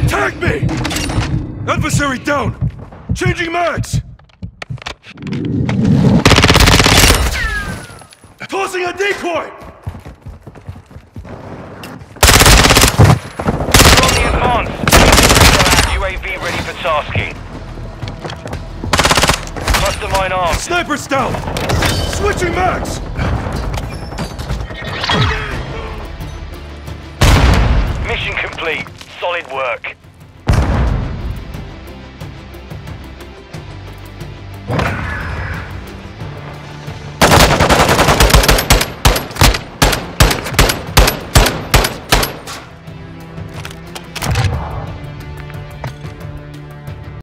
Tag me! Adversary down! Changing mags! Tossing a decoy! We're on the advance. UAV ready for tasking. Cluster mine armed. Sniper's down! Switching mags! Mission complete. Solid work.